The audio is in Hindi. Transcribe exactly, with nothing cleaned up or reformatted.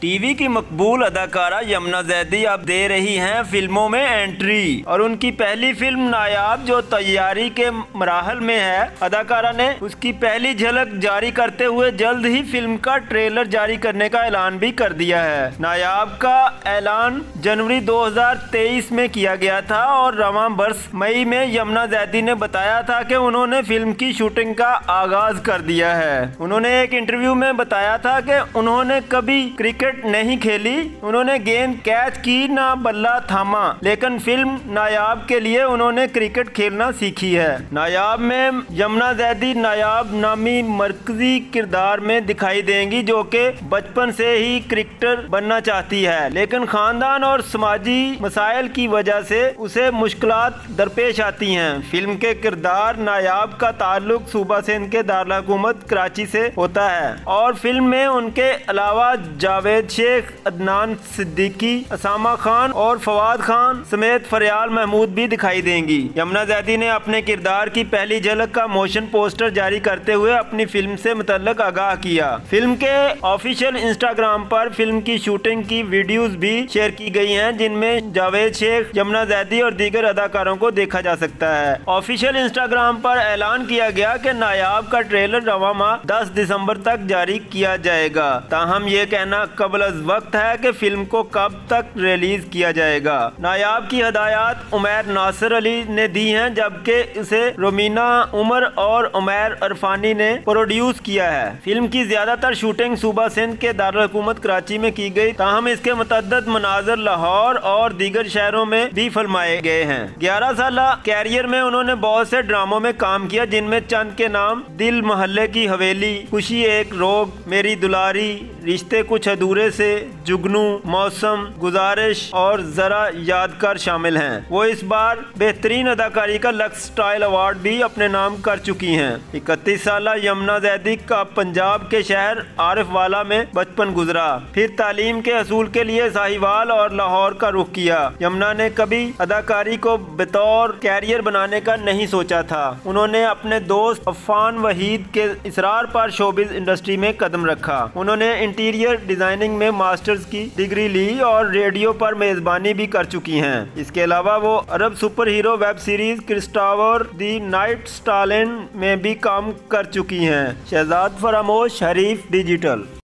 टीवी की मकबूल अदाकारा यमुना जैदी अब दे रही हैं फिल्मों में एंट्री और उनकी पहली फिल्म नायाब जो तैयारी के मराहल में है, अदाकारा ने उसकी पहली झलक जारी करते हुए जल्द ही फिल्म का ट्रेलर जारी करने का ऐलान भी कर दिया है। नायाब का ऐलान जनवरी दो हज़ार तेईस में किया गया था और रवां वर्ष मई में यमुना जैदी ने बताया था कि उन्होंने फिल्म की शूटिंग का आगाज कर दिया है। उन्होंने एक इंटरव्यू में बताया था कि उन्होंने कभी क्रिकेट नहीं खेली, उन्होंने गेंद कैच की ना बल्ला थामा, लेकिन फिल्म नायाब के लिए उन्होंने क्रिकेट खेलना सीखी है। नायाब में यमुना जैदी नायाब नामी मरकजी किरदार में दिखाई देंगी जो कि बचपन से ही क्रिकेटर बनना चाहती है, लेकिन खानदान और समाजी मसाइल की वजह से उसे मुश्किलात दरपेश आती हैं। फिल्म के किरदार नायाब का ताल्लुक सूबा सिंध के दारुल हुकूमत कराची से होता है और फिल्म में उनके अलावा जावेद शेख, अदनान सिद्दीकी, असामा खान और फवाद खान समेत फरियाल महमूद भी दिखाई देंगी। यमुना जैदी ने अपने किरदार की पहली झलक का मोशन पोस्टर जारी करते हुए अपनी फिल्म से मुतल्लक आगाह किया। फिल्म के ऑफिशियल इंस्टाग्राम पर फिल्म की शूटिंग की वीडियोस भी शेयर की गई हैं, जिनमें जावेद शेख, यमुना जैदी और दीगर अदाकारों को देखा जा सकता है। ऑफिशियल इंस्टाग्राम पर ऐलान किया गया कि नायाब का ट्रेलर रवां माह दस दिसंबर तक जारी किया जाएगा। ताहम ये कहना कबल अज़ वक्त है कि फिल्म को कब तक रिलीज किया जाएगा। नायाब की हदायत उमैर नासिर अली ने दी हैं, जबकि इसे रोमीना उमर और उमैर अरफानी ने प्रोड्यूस किया है। फिल्म की ज्यादातर शूटिंग सूबा सिंध के दारुल हुकूमत कराची में की गई, ताहम इसके मुतअद्दिद मनाज़िर लाहौर और दीगर शहरों में भी फिल्माए गए हैं। ग्यारह साल कैरियर में उन्होंने बहुत से ड्रामों में काम किया, जिनमें चंद के नाम दिल महल्ले की हवेली, खुशी एक रोग, मेरी दुलारी, रिश्ते कुछ अधूरे से, जुगनू, मौसम, गुजारिश और जरा यादगार शामिल हैं। वो इस बार बेहतरीन अदाकारी का लक्स स्टाइल अवार्ड भी अपने नाम कर चुकी हैं। इकतीस साल यमुना जैदी का पंजाब के शहर आरिफवाला में बचपन गुजरा, फिर तालीम के हसूल के लिए साहिवाल और लाहौर का रुख किया। यमुना ने कभी अदाकारी को बतौर कैरियर बनाने का नहीं सोचा था। उन्होंने अपने दोस्त अफान वहीद के इसरार पर शोबिज इंडस्ट्री में कदम रखा। उन्होंने इंटीरियर डिजाइनिंग में मास्टर्स की डिग्री ली और रेडियो पर मेजबानी भी कर चुकी हैं। इसके अलावा वो अरब super hero web series Christopher the night Stalin में भी काम कर चुकी हैं। शहजाद फरामोश, हरीफ डिजिटल।